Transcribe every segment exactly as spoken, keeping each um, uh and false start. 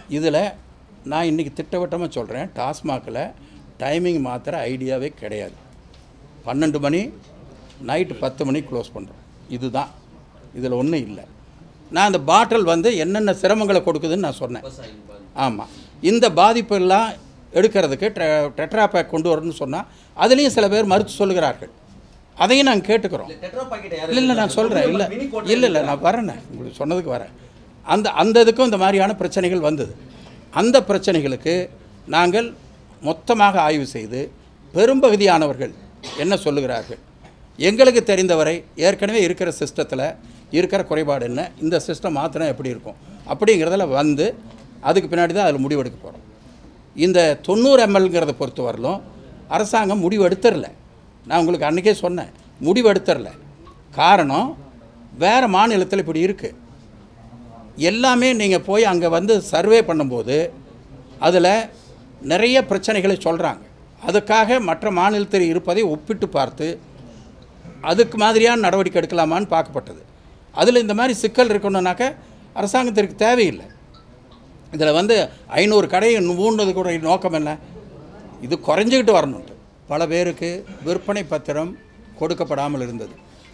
இதில் நான் இன்றைக்கி திட்டவட்டமாக சொல்கிறேன், டாஸ்மாகில் டைமிங் மாத்திர ஐடியாவே கிடையாது. பன்னெண்டு மணி நைட்டு பத்து மணி க்ளோஸ் பண்ணுறோம். இதுதான், இதில் ஒன்றும் இல்லை. நான் அந்த பாட்டில் வந்து என்னென்ன சிரமங்களை கொடுக்குதுன்னு நான் சொன்னேன். ஆமாம், இந்த பாதிப்பெல்லாம் எடுக்கிறதுக்கு ட்ரெ டெட்ரா பேக் கொண்டு வரணும்னு சொன்னால் அதுலேயும் சில பேர் மறுத்து சொல்லுகிறார்கள். அதையும் நாங்கள் கேட்டுக்கிறோம். இல்லை இல்லை நான் சொல்கிறேன், இல்லை இல்லை இல்லை நான் வரேண்ணே, உங்களுக்கு சொன்னதுக்கு வரேன். அந்த அந்த இதுக்கும் இந்த மாதிரியான பிரச்சனைகள் வந்தது. அந்த பிரச்சனைகளுக்கு நாங்கள் மொத்தமாக ஆய்வு செய்து பெரும்பகுதியானவர்கள் என்ன சொல்லுகிறார்கள், எங்களுக்கு தெரிந்தவரை ஏற்கனவே இருக்கிற சிஸ்டத்தில் இருக்கிற குறைபாடு என்ன, இந்த சிஸ்டம் மாத்திரம் எப்படி இருக்கும் அப்படிங்கிறதில் வந்து அதுக்கு பின்னாடி தான் அதில் முடிவெடுக்க போகிறோம். இந்த தொண்ணூறு எம்எல்ங்கிறத பொறுத்த வரலும் அரசாங்கம் முடிவு எடுத்துடல. நான் உங்களுக்கு அன்றைக்கே சொன்னேன், முடிவு எடுத்துடல. காரணம், வேறு மாநிலத்தில் இப்படி இருக்குது. எல்லாமே நீங்கள் போய் அங்கே வந்து சர்வே பண்ணும்போது அதில் நிறைய பிரச்சனைகளை சொல்கிறாங்க. அதுக்காக மற்ற மாநிலத்தில் இருப்பதை ஒப்பிட்டு பார்த்து அதுக்கு மாதிரியான நடவடிக்கை எடுக்கலாமான்னு பார்க்கப்பட்டது. அதில் இந்த மாதிரி சிக்கல் இருக்கணுன்னாக்க அரசாங்கத்திற்கு தேவையில்லை. இதில் வந்து ஐநூறு கடையை மூணுவது கூட நோக்கம் என்ன, இது குறைஞ்சிக்கிட்டு வரணுன்ட்டு. பல பேருக்கு விற்பனை பத்திரம் கொடுக்கப்படாமல் இருந்தது.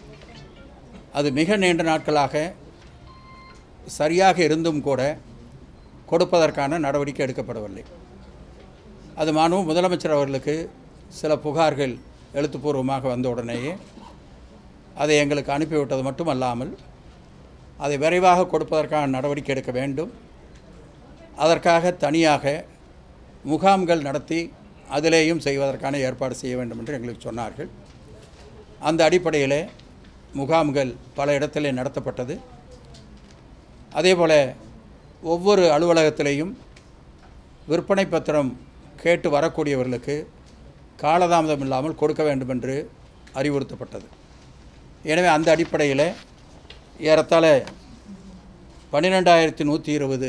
அது மிக நீண்ட நாட்களாக சரியாக இருந்தும் கூட கொடுப்பதற்கான நடவடிக்கை எடுக்கப்படவில்லை. அது மானும் முதலமைச்சர் அவர்களுக்கு சில புகார்கள் எழுத்துப்பூர்வமாக வந்த உடனேயே அதை எங்களுக்கு அனுப்பிவிட்டது மட்டுமல்லாமல் அதை விரைவாக கொடுப்பதற்கான நடவடிக்கை எடுக்க வேண்டும், அதற்காக தனியாக முகாம்கள் நடத்தி அதிலேயும் செய்வதற்கான ஏற்பாடு செய்ய வேண்டும் என்று எங்களுக்கு சொன்னார்கள். அந்த அடிப்படையில் முகாம்கள் பல இடத்திலே நடத்தப்பட்டது. அதேபோல் ஒவ்வொரு அலுவலகத்திலேயும் விற்பனை பத்திரம் கேட்டு வரக்கூடியவர்களுக்கு காலதாமதம் இல்லாமல் கொடுக்க வேண்டும் என்று அறிவுறுத்தப்பட்டது. எனவே அந்த அடிப்படையில் ஏறத்தாழ பன்னிரெண்டாயிரத்தி நூற்றி இருபது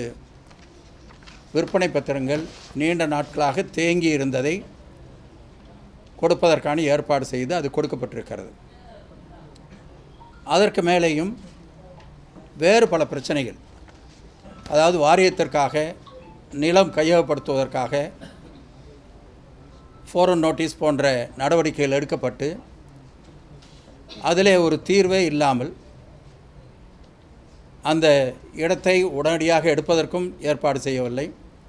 விற்பனை பத்திரங்கள் நீண்ட நாட்களாக தேங்கி இருந்ததை கொடுப்பதற்கான ஏற்பாடு செய்து அது கொடுக்கப்பட்டிருக்கிறது. அதற்கு மேலேயும் வேறு பல பிரச்சனைகள், அதாவது வாரியத்திற்காக நிலம் கையகப்படுத்துவதற்காக ஃபோரன் நோட்டீஸ் போன்ற நடவடிக்கைகள் எடுக்கப்பட்டு அதிலே ஒரு தீர்வே இல்லாமல் அந்த இடத்தை உடனடியாக எடுப்பதற்கும் ஏற்பாடு செய்யவில்லை,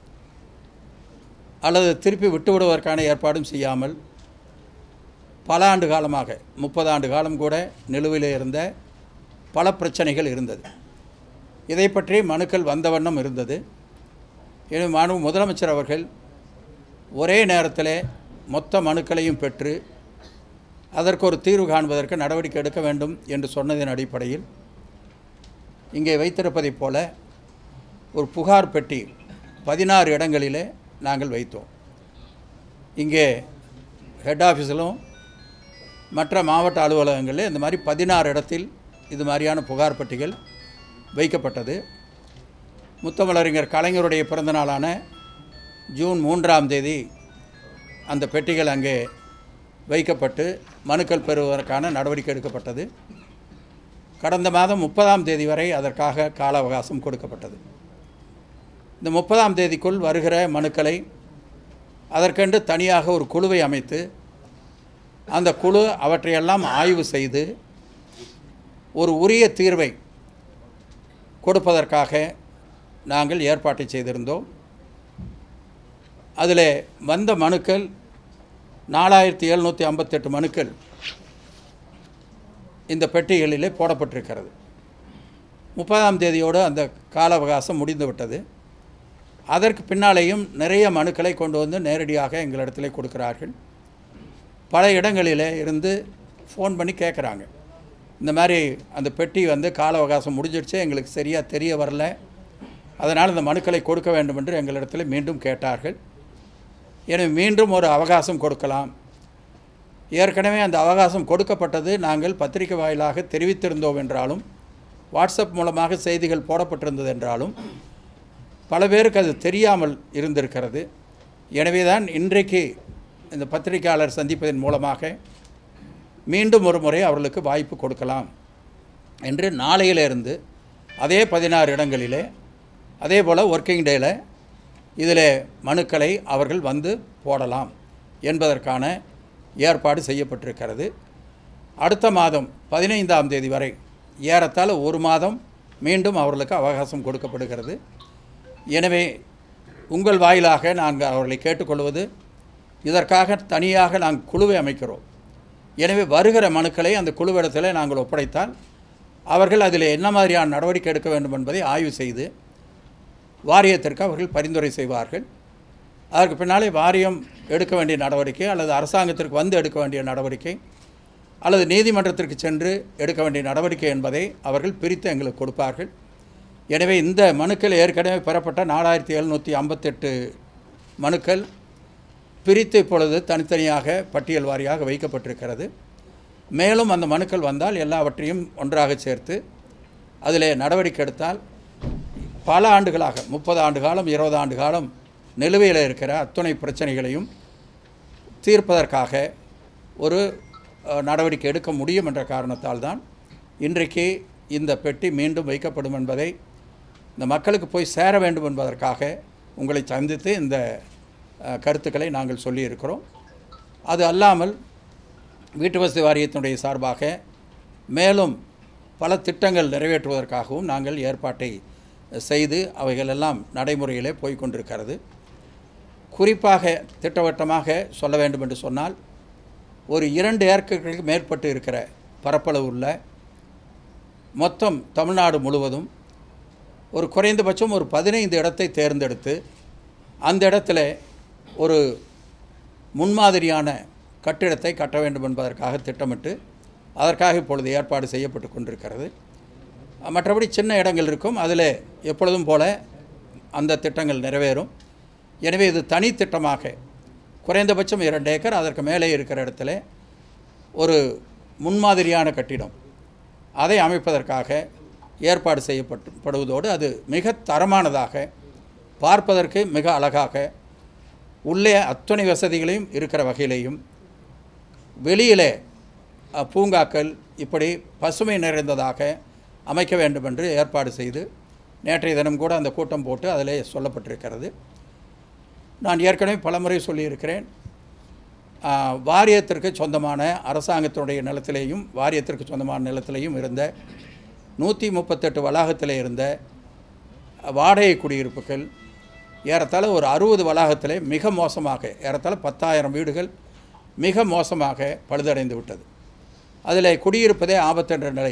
அல்லது திருப்பி விட்டுவிடுவதற்கான ஏற்பாடும் செய்யாமல் பல ஆண்டு காலமாக முப்பது ஆண்டு காலம் கூட நிலுவையில் இருந்த பல பிரச்சனைகள் இருந்தது. இதை பற்றி மனுக்கள் வந்த வண்ணம் இருந்தது. எனவே மாண்பு முதலமைச்சர் அவர்கள் ஒரே நேரத்தில் மொத்த மனுக்களையும் பெற்று அதற்கு ஒரு தீர்வு காண்பதற்கு நடவடிக்கை எடுக்க வேண்டும் என்று சொன்னதின் அடிப்படையில் இங்கே வைத்திருப்பதைப் போல ஒரு புகார் பெட்டி பதினாறு இடங்களிலே நாங்கள் வைத்தோம். இங்கே ஹெட் ஆஃபீஸிலும் மற்ற மாவட்ட அலுவலகங்களில் இந்த மாதிரி பதினாறு இடத்தில் இது மாதிரியான புகார் பெட்டிகள் வைக்கப்பட்டது. முத்தமிழறிஞர் கலைஞருடைய பிறந்த நாளான ஜூன் மூன்றாம் தேதி அந்த பெட்டிகள் அங்கே வைக்கப்பட்டு மனுக்கள் பெறுவதற்கான நடவடிக்கை எடுக்கப்பட்டது. கடந்த மாதம் முப்பதாம் தேதி வரை அதற்காக கால அவகாசம் கொடுக்கப்பட்டது. இந்த முப்பதாம் தேதிக்குள் வருகிற மனுக்களை அதற்கென்று தனியாக ஒரு குழுவை அமைத்து அந்த குழு அவற்றையெல்லாம் ஆய்வு செய்து ஒரு உரிய தீர்வை கொடுப்பதற்காக நாங்கள் ஏற்பாட்டை செய்திருந்தோம். அதில் வந்த மனுக்கள் நாலாயிரத்தி எழுநூற்றி ஐம்பத்தெட்டு மனுக்கள் இந்த பெட்டிகளிலே போடப்பட்டிருக்கிறது. முப்பதாம் தேதியோடு அந்த கால அவகாசம் முடிந்துவிட்டது. அதற்கு பின்னாலேயும் நிறைய மனுக்களை கொண்டு வந்து நேரடியாக எங்களிடத்திலே கொடுக்கிறார்கள். பல இடங்களிலே இருந்து ஃபோன் பண்ணி கேட்குறாங்க, இந்த மாதிரி அந்த பெட்டி வந்து கால அவகாசம் முடிஞ்சிடுச்சு, எங்களுக்கு சரியாக தெரிய வரல, அதனால் இந்த மனுக்களை கொடுக்க வேண்டும் என்று எங்களிடத்தில் மீண்டும் கேட்டார்கள். எனவே மீண்டும் ஒரு அவகாசம் கொடுக்கலாம். ஏற்கனவே அந்த அவகாசம் கொடுக்கப்பட்டது நாங்கள் பத்திரிகை வாயிலாக தெரிவித்திருந்தோம் என்றாலும், வாட்ஸ்அப் மூலமாக செய்திகள் போடப்பட்டிருந்தது என்றாலும் பல பேருக்கு அது தெரியாமல் இருந்திருக்கிறது. எனவே தான் இன்றைக்கு இந்த பத்திரிகையாளர் சந்திப்பதன் மூலமாக மீண்டும் ஒரு முறை அவர்களுக்கு வாய்ப்பு கொடுக்கலாம் என்று நாளையிலிருந்து அதே பதினாறு இடங்களிலே அதே போல் ஒர்க்கிங் டேயில் இதில் மனுக்களை அவர்கள் வந்து போடலாம் என்பதற்கான ஏற்பாடு செய்யப்பட்டிருக்கிறது. அடுத்த மாதம் பதினைந்தாம் தேதி வரை ஏறத்தாழ ஒரு மாதம் மீண்டும் அவர்களுக்கு அவகாசம் கொடுக்கப்படுகிறது. எனவே உங்கள் வாயிலாக நாங்கள் அவர்களை கேட்டுக்கொள்வது, இதற்காக தனியாக நாங்கள் குழுவை அமைக்கிறோம். எனவே வருகிற மனுக்களை அந்த குழுவிடத்தில் நாங்கள் ஒப்படைத்தால் அவர்கள் அதில் என்ன மாதிரியான நடவடிக்கை எடுக்க வேண்டும் என்பதை ஆய்வு செய்து வாரியத்திற்கு அவர்கள் பரிந்துரை செய்வார்கள். அதற்கு பின்னாலே வாரியம் எடுக்க வேண்டிய நடவடிக்கை அல்லது அரசாங்கத்திற்கு வந்து எடுக்க வேண்டிய நடவடிக்கை அல்லது நீதிமன்றத்திற்கு சென்று எடுக்க வேண்டிய நடவடிக்கை என்பதை அவர்கள் பிரித்து எங்களுக்கு கொடுப்பார்கள். எனவே இந்த மனுக்கள் ஏற்கனவே பெறப்பட்ட நாலாயிரத்தி எழுநூற்றி ஐம்பத்தெட்டு மனுக்கள் பிரித்து இப்பொழுது தனித்தனியாக பட்டியல் வாரியாக வைக்கப்பட்டிருக்கிறது. மேலும் அந்த மனுக்கள் வந்தால் எல்லாவற்றையும் ஒன்றாக சேர்த்து அதில் நடவடிக்கை எடுத்தால் பல ஆண்டுகளாக முப்பது ஆண்டு காலம் இருபது ஆண்டு காலம் நிலுவையில் இருக்கிற அத்துணை பிரச்சனைகளையும் தீர்ப்பதற்காக ஒரு நடவடிக்கை எடுக்க முடியும் என்ற காரணத்தால் தான் இன்றைக்கு இந்த பெட்டி மீண்டும் வைக்கப்படும் என்பதை இந்த மக்களுக்கு போய் சேர வேண்டும் என்பதற்காக உங்களை சந்தித்து இந்த கருத்துக்களை நாங்கள் சொல்லியிருக்கிறோம். அது அல்லாமல் வீட்டு வசதி வாரியத்தினுடைய சார்பாக மேலும் பல திட்டங்கள் நிறைவேற்றுவதற்காகவும் நாங்கள் ஏற்பாட்டை செய்து அவைகளெல்லாம் நடைமுறையிலே போய்கொண்டிருக்கிறது. குறிப்பாக திட்டவட்டமாக சொல்ல வேண்டும் என்று சொன்னால், ஒரு இரண்டு ஏக்கருக்கு மேற்பட்டு இருக்கிற பரப்பளவு உள்ள மொத்தம் தமிழ்நாடு முழுவதும் ஒரு குறைந்தபட்சம் ஒரு பதினைந்து இடத்தை தேர்ந்தெடுத்து அந்த இடத்துல ஒரு முன்மாதிரியான கட்டிடத்தை கட்ட வேண்டும் என்பதற்காக திட்டமிட்டு அதற்காக இப்பொழுது ஏற்பாடு செய்யப்பட்டு கொண்டிருக்கிறது. மற்றபடி சின்ன இடங்கள் இருக்கும், அதில் எப்பொழுதும் போல அந்த திட்டங்கள் நிறைவேறும். எனவே இது தனி திட்டமாக குறைந்தபட்சம் இரண்டு ஏக்கர் அதற்கு மேலே இருக்கிற இடத்துல ஒரு முன்மாதிரியான கட்டிடம் அதை அமைப்பதற்காக ஏற்பாடு செய்யப்பட்டு படுவதோடு அது மிக தரமானதாக, பார்ப்பதற்கு மிக அழகாக, உள்ளே அத்தனை வசதிகளையும் இருக்கிற வகையிலையும், வெளியிலே பூங்காக்கள் இப்படி பசுமை நிறைந்ததாக அமைக்க வேண்டும் என்று ஏற்பாடு செய்து நேற்றைய தினம் கூட அந்த கூட்டம் போட்டு அதில் சொல்லப்பட்டிருக்கிறது. நான் ஏற்கனவே பலமுறை சொல்லியிருக்கிறேன், வாரியத்திற்கு சொந்தமான அரசாங்கத்தினுடைய நிலத்திலேயும் வாரியத்திற்கு சொந்தமான நிலத்திலேயும் இருந்த நூற்றி முப்பத்தெட்டு வளாகத்தில் இருந்த வாடகை குடியிருப்புகள் ஏறத்தாழ ஒரு அறுபது வளாகத்தில் மிக மோசமாக ஏறத்தாழ பத்தாயிரம் வீடுகள் மிக மோசமாக பழுதடைந்து விட்டது. அதில் குடியிருப்பதே ஆபத்தென்ற நிலை.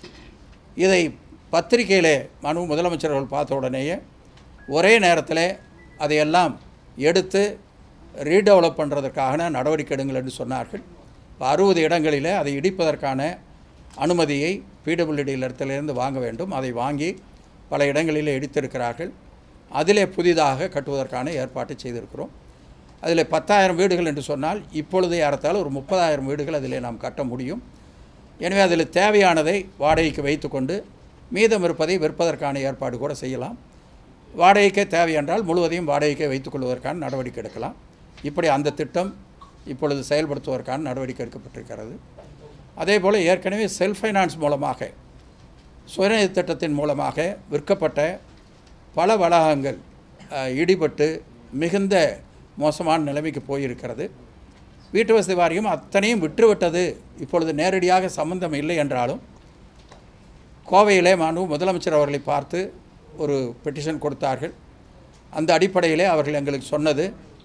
இதை பத்திரிகையிலே மனு முதலமைச்சர்கள் பார்த்த உடனேயே ஒரே நேரத்தில் அதையெல்லாம் எடுத்து ரீடெவலப் பண்ணுறதுக்கான நடவடிக்கை எடுங்கள் என்று சொன்னார்கள். இப்போ அறுபது இடங்களில் அதை இடிப்பதற்கான அனுமதியை பிடபிள்யூடி இடத்திலிருந்து வாங்க வேண்டும். அதை வாங்கி பல இடங்களில் இடித்திருக்கிறார்கள். அதிலே புதிதாக கட்டுவதற்கான ஏற்பாட்டை செய்திருக்கிறோம். அதில் பத்தாயிரம் வீடுகள் என்று சொன்னால் இப்பொழுது ஏறத்தாழ ஒரு முப்பதாயிரம் வீடுகள் அதில் நாம் கட்ட முடியும். எனவே அதில் தேவையானதை வாடகைக்கு வைத்து கொண்டு மீதம் இருப்பதை விற்பதற்கான ஏற்பாடு கூட செய்யலாம். வாடகைக்கே தேவையென்றால் முழுவதையும் வாடகைக்கே வைத்துக்கொள்வதற்கான நடவடிக்கை எடுக்கலாம். இப்படி அந்த திட்டம் இப்பொழுது செயல்படுத்துவதற்கான நடவடிக்கை எடுக்கப்பட்டிருக்கிறது. அதே போல் ஏற்கனவே செல்ஃப் ஃபைனான்ஸ் மூலமாக சுயநிதி திட்டத்தின் மூலமாக விற்கப்பட்ட பல வளாகங்கள் இடிபட்டு மிகுந்த மோசமான நிலைமைக்கு போயிருக்கிறது. வீட்டு வசதி வாரியம் அத்தனையும் விற்றுவிட்டது. இப்பொழுது நேரடியாக சம்பந்தம் இல்லை என்றாலும் கோவையிலே மாண்பு முதலமைச்சர் அவர்களை பார்த்து ஒரு பெட்டிஷன் கொடுத்தார்கள். அந்த அடிப்படையிலே அவர்கள் எங்களுக்கு சொன்னது,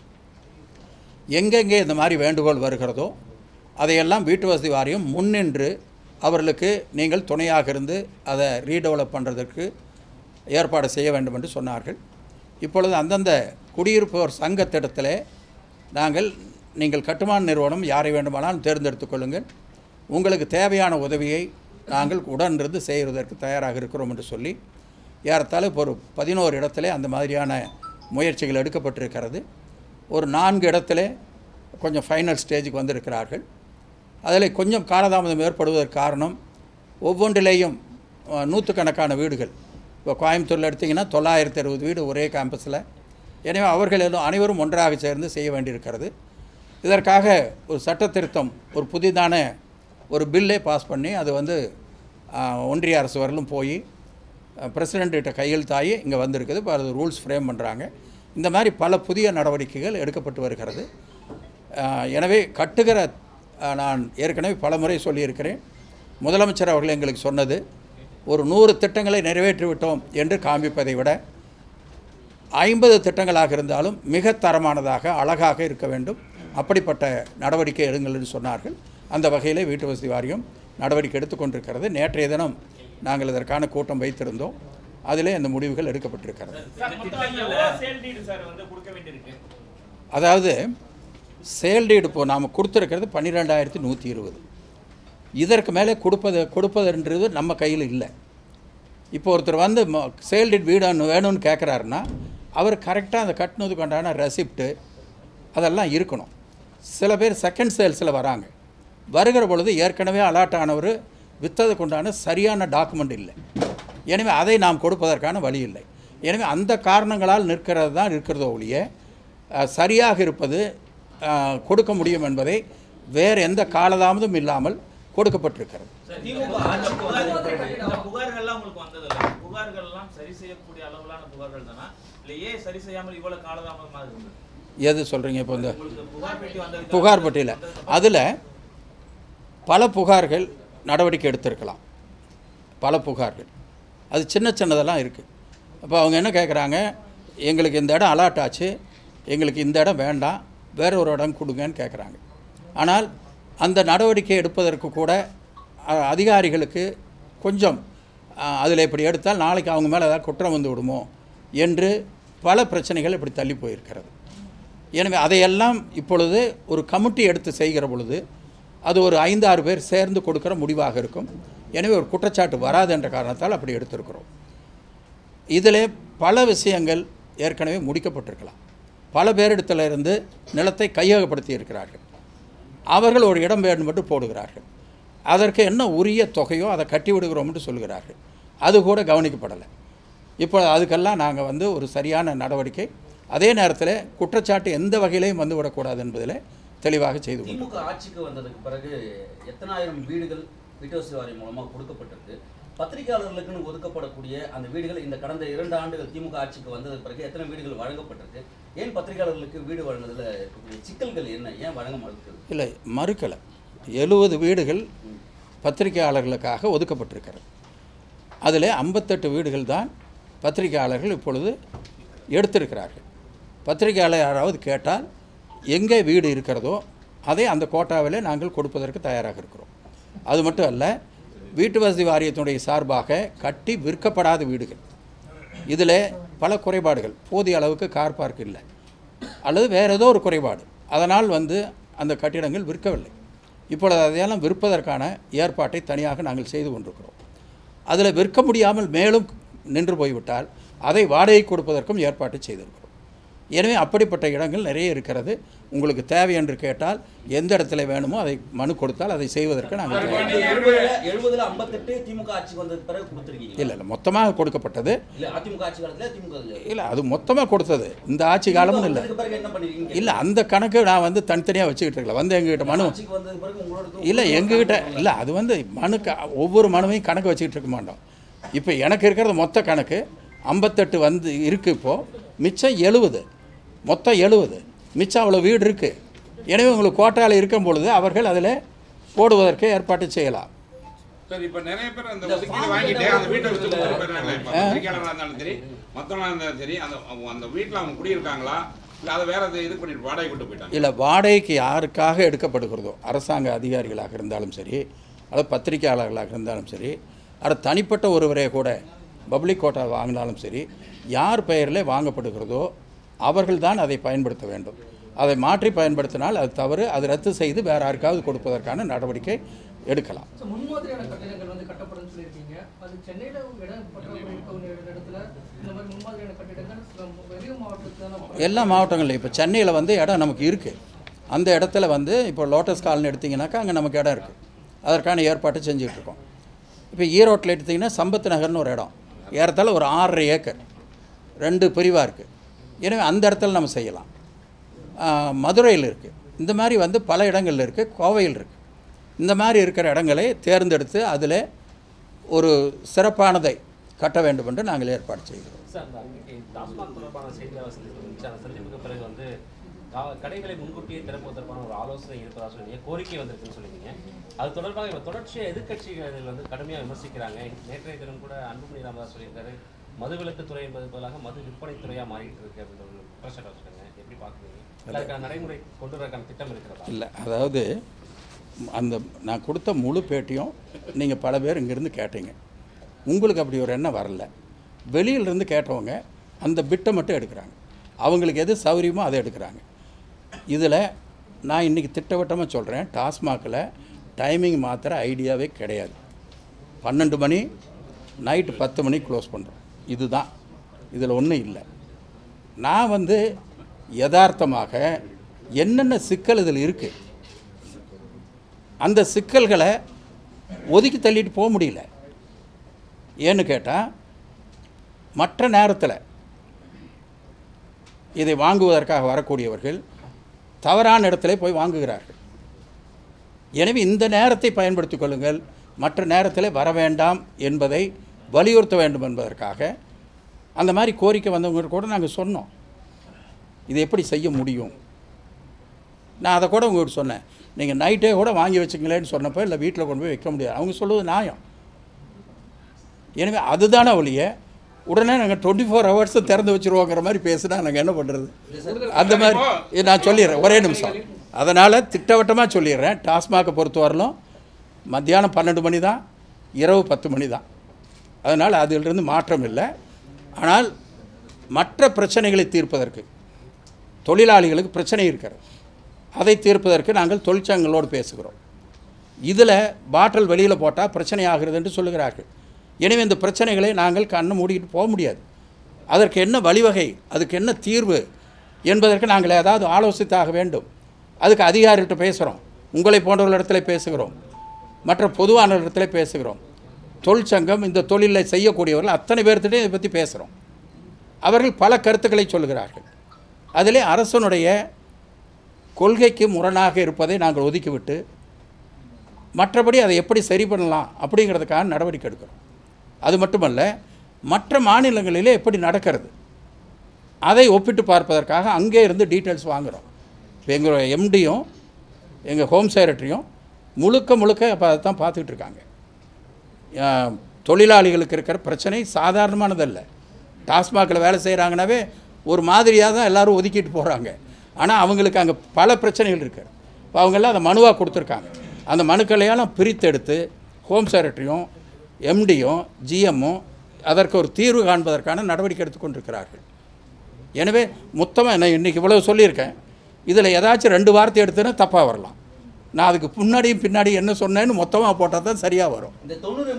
எங்கெங்கே இந்த மாதிரி வேண்டுகோள் வருகிறதோ அதையெல்லாம் வீட்டு வசதி வாரியம் முன்னின்று அவர்களுக்கு நீங்கள் துணையாக இருந்து அதை ரீடெவலப் பண்ணுறதற்கு ஏற்பாடு செய்ய வேண்டும் என்று சொன்னார்கள். இப்பொழுது அந்தந்த குடியிருப்போர் சங்கத்திடத்தில் நாங்கள் நீங்கள் கட்டுமான நிறுவனம் யாரை வேண்டுமானாலும் தேர்ந்தெடுத்து கொள்ளுங்கள், உங்களுக்கு தேவையான உதவியை நாங்கள் உடனிருந்து செய்வதற்கு தயாராக இருக்கிறோம் என்று சொல்லி ஏறத்தாழ இப்போ ஒரு பதினோரு இடத்துல அந்த மாதிரியான முயற்சிகள் எடுக்கப்பட்டிருக்கிறது. ஒரு நான்கு இடத்துல கொஞ்சம் ஃபைனல் ஸ்டேஜுக்கு வந்திருக்கிறார்கள். அதில் கொஞ்சம் காலதாமதம் ஏற்படுவதற்கு காரணம் ஒவ்வொன்றிலேயும் நூற்றுக்கணக்கான வீடுகள். இப்போ கோயம்புத்தூரில் எடுத்திங்கன்னா தொள்ளாயிரத்தி அறுபது வீடு ஒரே கேம்பஸில். எனவே அவர்கள் எல்லாம் அனைவரும் ஒன்றாக சேர்ந்து செய்ய வேண்டியிருக்கிறது. இதற்காக ஒரு சட்ட திருத்தம், ஒரு புதிதான ஒரு பில்லே பாஸ் பண்ணி அது வந்து ஒன்றிய அரசு வரலும் போய் பிரசிடெண்ட்கிட்ட கையெழுத்தாகி இங்கே வந்திருக்குது. இப்போ அது ரூல்ஸ் ஃப்ரேம் பண்ணுறாங்க. இந்த மாதிரி பல புதிய நடவடிக்கைகள் எடுக்கப்பட்டு வருகிறது. எனவே கட்டுகிற நான் ஏற்கனவே பல முறை சொல்லியிருக்கிறேன். முதலமைச்சர் அவர்கள் எங்களுக்கு சொன்னது ஒரு நூறு திட்டங்களை நிறைவேற்றிவிட்டோம் என்று காண்பிப்பதை விட ஐம்பது திட்டங்களாக இருந்தாலும் மிக தரமானதாக அழகாக இருக்க வேண்டும், அப்படிப்பட்ட நடவடிக்கை எடுங்கள் என்று சொன்னார்கள். அந்த வகையில் வீட்டு வசதி வாரியம் நடவடிக்கை எடுத்துக்கொண்டிருக்கிறது. நேற்றைய தினம் நாங்கள் இதற்கான கூட்டம் வைத்திருந்தோம். அதிலே அந்த முடிவுகள் எடுக்கப்பட்டிருக்கிறது. அதாவது சேல்டீடு இப்போ நாம் கொடுத்துருக்கிறது பன்னிரெண்டாயிரத்தி நூற்றி இருபது. இதற்கு மேலே கொடுப்பது கொடுப்பதுன்றது நம்ம கையில் இல்லை. இப்போ ஒருத்தர் வந்து சேல்டீட் வீடு வேணும்னு கேட்குறாருன்னா அவர் கரெக்டாக அந்த கட்டினதுக்கு உண்டான ரெசிப்ட்டு அதெல்லாம் இருக்கணும். சில பேர் செகண்ட் சேல்ஸில் வராங்க. வருகிற பொழுது ஏற்கனவே அலாட் ஆனவர் விற்றதுக்கு உண்டான சரியான டாக்குமெண்ட் இல்லை. எனவே அதை நாம் கொடுப்பதற்கான வழி இல்லை. எனவே அந்த காரணங்களால் நிற்கிறது தான் இருக்கிறதோ ஒழிய சரியாக இருப்பது கொடுக்க முடியும் என்பதை வேறு எந்த காலதாமதும் இல்லாமல் கொடுக்கப்பட்டிருக்கிறது. எது சொல்கிறீங்க? இப்போ இந்த புகார் பட்டியல அதில் பல புகார்கள் நடவடிக்கை எடுத்திருக்கலாம். பல புகார்கள் அது சின்ன சின்னதெல்லாம் இருக்குது. அப்போ அவங்க என்ன கேட்குறாங்க, எங்களுக்கு இந்த இடம் அலாட் ஆச்சு, எங்களுக்கு இந்த இடம் வேண்டாம், வேற ஒரு இடம் கொடுங்கன்னு கேட்குறாங்க. ஆனால் அந்த நடவடிக்கை எடுப்பதற்கு கூட அதிகாரிகளுக்கு கொஞ்சம் அதில் இப்படி எடுத்தால் நாளைக்கு அவங்க மேலே ஏதாவது குற்றம் வந்து விடுமோ என்று பல பிரச்சனைகள் இப்படி தள்ளி போயிருக்கிறது. எனவே அதையெல்லாம் இப்பொழுது ஒரு கமிட்டி எடுத்து செய்கிற பொழுது அது ஒரு ஐந்து ஆறு பேர் சேர்ந்து கொடுக்குற முடிவாக இருக்கும். எனவே ஒரு குற்றச்சாட்டு வராது என்ற காரணத்தால் அப்படி எடுத்திருக்கிறோம். இதில் பல விஷயங்கள் ஏற்கனவே முடிக்கப்பட்டிருக்கலாம். பல பேரிடத்தில் இருந்து நிலத்தை கையகப்படுத்தி இருக்கிறார்கள். அவர்கள் ஒரு இடம் வேண்டும் என்று போடுகிறார்கள். அதற்கு என்ன உரிய தொகையோ அதை கட்டி விடுகிறோம் என்று சொல்கிறார்கள். அது கூட கவனிக்கப்படலை. இப்போ அதுக்கெல்லாம் நாங்கள் வந்து ஒரு சரியான நடவடிக்கை, அதே நேரத்தில் குற்றச்சாட்டு எந்த வகையிலையும் வந்து விடக்கூடாது என்பதில் தெளிவாக செய்து கொண்டோம். திமுக ஆட்சிக்கு வந்ததுக்கு பிறகு எத்தனாயிரம் வீடுகள் வீட்டு வசதி வாரியம் மூலமாக கொடுக்கப்பட்டிருக்கு. பத்திரிகையாளர்களுக்குன்னு ஒதுக்கப்படக்கூடிய அந்த வீடுகள் இந்த கடந்த இரண்டு ஆண்டுகள் திமுக ஆட்சிக்கு வந்ததுக்கு பிறகு எத்தனை வீடுகள் வழங்கப்பட்டிருக்கு? ஏன் பத்திரிகையாளர்களுக்கு வீடு வழங்குவதில் இருக்கக்கூடிய சிக்கல்கள் என்ன? ஏன் வழங்க மறுக்கிறது? இல்லை, மறுக்கலை. எழுபது வீடுகள் பத்திரிகையாளர்களுக்காக ஒதுக்கப்பட்டிருக்கிறது. அதில் ஐம்பத்தெட்டு வீடுகள் தான் பத்திரிகையாளர்கள் இப்பொழுது எடுத்திருக்கிறார்கள். பத்திரிகையாளர் யாராவது கேட்டால் எங்கே வீடு இருக்கிறதோ அதை அந்த கோட்டாவிலே நாங்கள் கொடுப்பதற்கு தயாராக இருக்கிறோம். அது மட்டும் அல்ல, வீட்டு வசதி வாரியத்தினுடைய சார்பாக கட்டி விற்கப்படாத வீடுகள், இதில் பல குறைபாடுகள், போதிய அளவுக்கு கார் பார்க் இல்லை அல்லது வேறு ஏதோ ஒரு குறைபாடு, அதனால் வந்து அந்த கட்டிடங்கள் விற்கவில்லை. இப்பொழுது அதையெல்லாம் விற்பதற்கான ஏற்பாட்டை தனியாக நாங்கள் செய்து கொண்டிருக்கிறோம். அதில் விற்க முடியாமல் மேலும் நின்று போய்விட்டால் அதை வாடகை கொடுப்பதற்கும் ஏற்பாட்டை செய்திருக்கிறோம். எனவே அப்படிப்பட்ட இடங்கள் நிறைய இருக்கிறது. உங்களுக்கு தேவை என்று கேட்டால் எந்த இடத்துல வேணுமோ அதை மனு கொடுத்தால் அதை செய்வதற்கு நாங்கள் எழுபதுல ஐம்பத்தெட்டு திமுக ஆட்சி வந்ததுக்கு பிறகு கொடுத்துருக்கீங்க? இல்லை இல்லை, மொத்தமாக கொடுக்கப்பட்டது. அதிமுக ஆட்சி காலத்தில் திமுக இல்லை, அது மொத்தமாக கொடுத்தது. இந்த ஆட்சி காலமும் இல்லை இல்லை, அந்த கணக்கு நான் வந்து தனித்தனியாக வச்சுக்கிட்டு இருக்கல. வந்து எங்ககிட்ட மனு இல்லை, எங்ககிட்ட இல்லை, அது வந்து மனு ஒவ்வொரு மனுவையும் கணக்கு வச்சுக்கிட்டு இருக்க மாட்டோம். இப்போ எனக்கு இருக்கிறது மொத்த கணக்கு ஐம்பத்தெட்டு வந்து இருக்குது. இப்போது மிச்சம் எழுபது, மொத்தம் எழுபது, மிச்சம் அவ்வளோ வீடு இருக்குது. எனவே உங்களுக்கு கோட்டாவில் இருக்கும் பொழுது அவர்கள் அதில் போடுவதற்கு ஏற்பாடு செய்யலாம். சார், இப்போ நிறைய பேர் அந்த ஒதுக்கீடு வாங்கிட்டு அந்த வீட்டை விட்டு போயிடுறாங்க. இப்போ பத்திரிகையாளராக இருந்தாலும் சரி, மற்றவங்களாக இருந்தாலும் சரி, அந்த அந்த வீட்டில் அவங்க குடியிருக்காங்களா இல்லை அதை வேறு இது பண்ணிட்டு வாடகை விட்டு போயிட்டாங்க? இல்லை, வாடகைக்கு யாருக்காக எடுக்கப்படுகிறதோ, அரசாங்க அதிகாரிகளாக இருந்தாலும் சரி அல்லது பத்திரிகையாளர்களாக இருந்தாலும் சரி, அது தனிப்பட்ட ஒருவரே கூட பப்ளிக் கோட்டா வாங்கினாலும் சரி, யார் பெயரில் வாங்கப்படுகிறதோ அவர்கள் தான் அதை பயன்படுத்த வேண்டும். அதை மாற்றி பயன்படுத்தினால் அது தவறு. அது ரத்து செய்து வேறு யாருக்காவது கொடுப்பதற்கான நடவடிக்கை எடுக்கலாம். முன்மாதிரியான கட்டிடங்கள் வந்து கட்டப்படும் சொல்லியிருக்கீங்க. அது சென்னையில் இடம் பற்றாக்குறை இருக்க இடத்துல இந்த மாதிரி முன்மாதிரியான கட்டிடங்கள் வெளி மாவட்டத்தில் எல்லா மாவட்டங்களிலும் இப்போ சென்னையில் வந்து இடம் நமக்கு இருக்குது. அந்த இடத்துல வந்து இப்போ லோட்டஸ் காலனி எடுத்திங்கனாக்கா அங்கே நமக்கு இடம் இருக்குது. அதற்கான ஏற்பாட்டை செஞ்சுட்ருக்கோம். இப்போ ஈரோட்டில் எடுத்திங்கன்னா சம்பத் நகர்னு ஒரு இடம், ஏறத்தாழ ஒரு ஆறரை ஏக்கர், ரெண்டு பிரிவாக இருக்குது. எனவே அந்த இடத்துல நம்ம செய்யலாம். மதுரையில் இருக்குது. இந்த மாதிரி வந்து பல இடங்களில் இருக்குது. கோவையில் இருக்குது. இந்த மாதிரி இருக்கிற இடங்களை தேர்ந்தெடுத்து அதில் ஒரு சிறப்பானதை கட்ட வேண்டும் என்று நாங்கள் ஏற்பாடு செய்கிறோம். சார், அந்த டாஸ்மாக் தொடர்பான செய்தியாக செஞ்சதுக்கு பிறகு வந்து கடைகளை முன்கூட்டியே திறப்பதற்கான ஒரு ஆலோசனை இருப்பதாக சொன்னீங்க, கோரிக்கை வந்திருக்குன்னு சொல்லியிருந்தீங்க. அது தொடர்பாக இப்போ தொடர்ச்சியாக எதிர்கட்சிகள் வந்து கடுமையாக விமர்சிக்கிறாங்க. நேற்றைய தினம் கூட அன்புமணி ராமதாஸ் சொல்லியிருக்காரு, மதுவிலக்கு துறை என்பது பதிலாக மது விற்பனை துறையாக மாறிட்டு இருக்கு அப்படின்ற ஒரு குற்றச்சாட்டு வச்சுருக்காங்க. எப்படி பார்க்குறீங்க? அதுக்கான நடைமுறை கொண்டு வரக்கான திட்டம் இருக்கிறதா? இல்லை, அதாவது அந்த நான் கொடுத்த முழு பேட்டியும் நீங்கள் பல பேர் இங்கேருந்து கேட்டீங்க. உங்களுக்கு அப்படி ஒரு எண்ணம் வரல. வெளியிலிருந்து கேட்டவங்க அந்த பிட்டை மட்டும் எடுக்கிறாங்க. அவங்களுக்கு எது சௌகரியமோ அதை எடுக்கிறாங்க. இதில் நான் இன்றைக்கி திட்டவட்டமாக சொல்கிறேன், டாஸ்மாகில் டைமிங் மாத்திர ஐடியாவே கிடையாது. பன்னெண்டு மணி நைட்டு பத்து மணிக்கு க்ளோஸ் பண்ணுறோம். இதுதான், இதில் ஒன்றும் இல்லை. நான் வந்து யதார்த்தமாக என்னென்ன சிக்கல் இதில் இருக்குது, அந்த சிக்கல்களை ஒதுக்கி தள்ளிட்டு போக முடியல. ஏன்னு கேட்டால், மற்ற நேரத்தில் இதை வாங்குவதற்காக வரக்கூடியவர்கள் தவறான இடத்துல போய் வாங்குகிறார்கள். எனவே இந்த நேரத்தை பயன்படுத்திக் கொள்ளுங்கள், மற்ற நேரத்தில் வர வேண்டாம் என்பதை வலியுறுத்த வேண்டும் என்பதற்காக அந்த மாதிரி கோரிக்கை வந்தவங்க கூட நாங்கள் சொன்னோம், இது எப்படி செய்ய முடியும். நான் அதை கூட உங்கள்கிட்ட சொன்னேன், நீங்கள் நைட்டே கூட வாங்கி வச்சுங்களேன்னு சொன்னப்போ, இல்லை வீட்டில் கொண்டு போய் வைக்க முடியாது, அவங்க சொல்லுவது நியாயம். எனவே அதுதானே ஒழிய உடனே நாங்கள் டுவெண்ட்டி ஃபோர் ஹவர்ஸு திறந்து வச்சுருவோங்கிற மாதிரி பேசுனா நாங்கள் என்ன பண்ணுறது? அந்த மாதிரி நான் சொல்லிடுறேன், ஒரே நிமிஷம். அதனால் திட்டவட்டமாக சொல்லிடுறேன், டாஸ்மாகை பொறுத்த வரலும் மத்தியானம் பன்னெண்டு மணி தான், இரவு பத்து மணி தான். அதனால் அதிலிருந்து மாற்றம் இல்லை. ஆனால் மற்ற பிரச்சனைகளை தீர்ப்பதற்கு, தொழிலாளிகளுக்கு பிரச்சனை இருக்கிறது, அதை தீர்ப்பதற்கு நாங்கள் தொழிற்சங்கங்களோடு பேசுகிறோம். இதில் பாட்டில் வெளியில் போட்டால் பிரச்சனை ஆகிறது என்று சொல்லுகிறார்கள். எனவே இந்த பிரச்சனைகளை நாங்கள் கண்ணை மூடிக்கிட்டு போக முடியாது. அதற்கு என்ன வழிவகை, அதுக்கு என்ன தீர்வு என்பதற்கு நாங்கள் ஏதாவது ஆலோசித்தாக வேண்டும். அதுக்கு அதிகாரிகிட்ட பேசுகிறோம், உங்களை போன்றவர்களிடத்தில் பேசுகிறோம், மற்ற பொதுவான இடத்துல பேசுகிறோம். தொழிற்சங்கம், இந்த தொழிலை செய்யக்கூடியவர்கள் அத்தனை பேர்த்திட்டே இதை பற்றி பேசுகிறோம். அவர்கள் பல கருத்துக்களை சொல்லுகிறார்கள். அதிலே அரசனுடைய கொள்கைக்கு முரணாக இருப்பதை நாங்கள் ஒதுக்கிவிட்டு மற்றபடி அதை எப்படி சரி பண்ணலாம் அப்படிங்கிறதுக்காக நடவடிக்கை எடுக்கிறோம். அது மட்டுமல்ல, மற்ற மாநிலங்களிலே எப்படி நடக்கிறது அதை ஒப்பிட்டு பார்ப்பதற்காக அங்கே இருந்து டீட்டெயில்ஸ் வாங்குகிறோம். இப்போ எங்கள் எம்டியும் எங்கள் ஹோம் செக்ரட்டரியும் முழுக்க முழுக்க இப்போ அதை தான் பார்த்துக்கிட்டு இருக்காங்க. தொழிலாளிகளுக்கு இருக்கிற பிரச்சனை சாதாரணமானதல்ல. டாஸ்மாகில் வேலை செய்கிறாங்கனாவே ஒரு மாதிரியாக தான் எல்லோரும் ஒதுக்கிட்டு போகிறாங்க. ஆனால் அவங்களுக்கு அங்கே பல பிரச்சனைகள் இருக்குது. இப்போ அவங்கெல்லாம் அதை மனுவாக கொடுத்துருக்காங்க. அந்த மனுக்களையெல்லாம் பிரித்தெடுத்து ஹோம் செக்ரட்டரியும் எம்டியும் ஜிஎம்மும் அதற்கு ஒரு தீர்வு காண்பதற்கான நடவடிக்கை எடுத்துக்கொண்டிருக்கிறார்கள். எனவே மொத்தமாக நான் இன்றைக்கி இவ்வளவு சொல்லியிருக்கேன். இதில் ஏதாச்சும் ரெண்டு வார்த்தை எடுத்துன்னா தப்பாக வரலாம். நான் அதுக்கு முன்னாடியும் பின்னாடி என்ன சொன்னேன்னு மொத்தமாக போட்டால் தான் சரியாக வரும். இந்த தொண்ணூறு